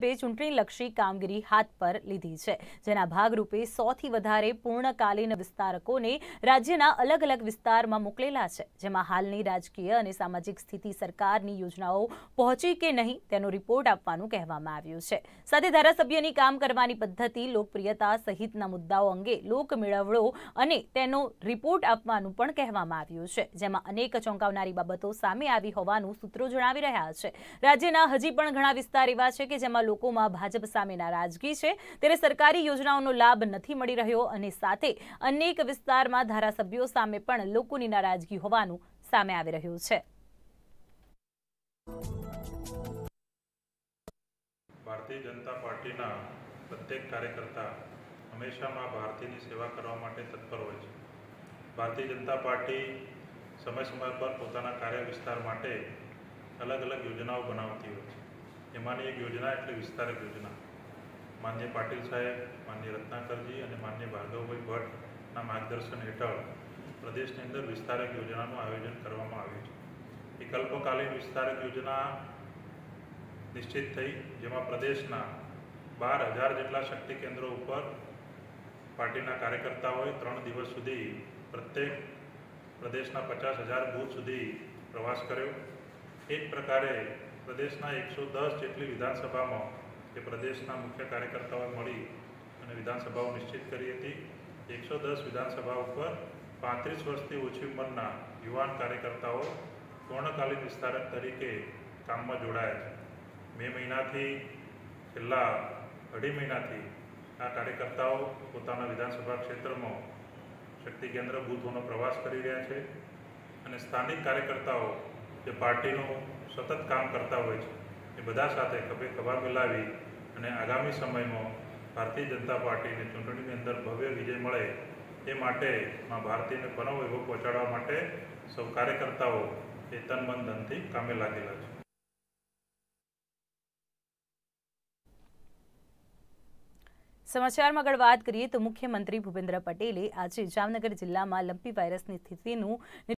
ચૂંટણીલક્ષી કામગીરી હાથ પર લીધી છે, જેના ભાગરૂપે 100થી વધારે પૂર્ણકાલીન વિસ્તારકોને રાજ્યના અલગ અલગ વિસ્તારમાં મોકલેલા છે, જેમાં હાલની રાજકીય અને સામાજિક સ્થિતિ, સરકારની યોજનાઓ પહોંચી કે નહીં તેનો રિપોર્ટ આપવાનું કહેવામાં આવ્યું છે. સાથે ધારાસભ્યની કામ કરવાની પદ્ધતિ, લોકપ્રિયતા સહિતના મુદ્દાઓ અંગે લોકમેળાવડો અને તેનો રિપોર્ટ આપવાનું પણ કહેવામાં આવ્યું છે, જેમાં અનેક ચોંકાવનારી બાબતો સામે આવી હોવાનું સૂત્રો જણાવી રહ્યા છે. રાજ્યના હજી પણ ઘણા વિસ્તાર એવા છે કે જેમાં લોકોમાં ભાજપ સામે નારાજગી છે, ત્યારે સરકારી યોજનાઓનો લાભ નથી મળી રહ્યો અને સાથે અનેક વિસ્તારમાં ધારાસભ્યો સામે પણ લોકોની નારાજગી હોવાનું સામે આવી રહ્યું છે. ભારતીય જનતા પાર્ટીના પ્રત્યેક કાર્યકર્તા હંમેશા માં ભારતીયની સેવા કરવા માટે તત્પર હોય છે. ભારતીય જનતા પાર્ટી સમય સમય પર પોતાના કાર્ય વિસ્તાર માટે અલગ અલગ યોજનાઓ બનાવતી હોય છે. એમાંની એક યોજના એટલે વિસ્તારક યોજના. માનનીય પાટીલ સાહેબ, માનનીય રત્નાકરજી અને માનનીય ભાર્ગવભાઈ ભટ્ટના માર્ગદર્શન હેઠળ પ્રદેશની અંદર વિસ્તારક યોજનાનું આયોજન કરવામાં આવ્યું છે. વિકલ્પકાલીન વિસ્તારક યોજના નિશ્ચિત થઈ, જેમાં પ્રદેશના 12,000 જેટલા શક્તિ કેન્દ્રો ઉપર પાર્ટીના કાર્યકર્તાઓએ 3 દિવસ સુધી પ્રત્યેક પ્રદેશના 50,000 બૂથ સુધી પ્રવાસ કર્યો. એ જ પ્રકારે પ્રદેશના 110 જેટલી વિધાનસભામાં કે પ્રદેશના મુખ્ય કાર્યકર્તાઓએ મળી અને વિધાનસભાઓ નિશ્ચિત કરી હતી. 110 વિધાનસભા ઉપર 35 વર્ષથી ઓછી ઉંમરના યુવાન કાર્યકર્તાઓ પૂર્ણકાલીન વિસ્તારક તરીકે કામમાં જોડાયા છે. મે મહિનાથી છેલ્લા 2.5 મહિનાથી આ કાર્યકર્તાઓ પોતાના વિધાનસભા ક્ષેત્રમાં શક્તિ કેન્દ્ર બૂથોનો પ્રવાસ કરી રહ્યા છે અને સ્થાનિક કાર્યકર્તાઓ જે પાર્ટીનું સતત કામ કરતા હોય છે એ બધા સાથે ખભે ખભા મિલાવી અને આગામી સમયમાં ભારતીય જનતા પાર્ટીને ચૂંટણીની અંદર ભવ્ય વિજય મળે એ માટે ભારતીયને બનાવ એવો પહોંચાડવા માટે સૌ કાર્યકર્તાઓ એ તન મન ધનથી કામે લાગેલા છે. સમાચારમાં આગળ વાત કરીએ તો મુખ્યમંત્રી ભૂપેન્દ્ર પટેલે આજે જામનગર જિલ્લામાં લંપી વાયરસની સ્થિતિનું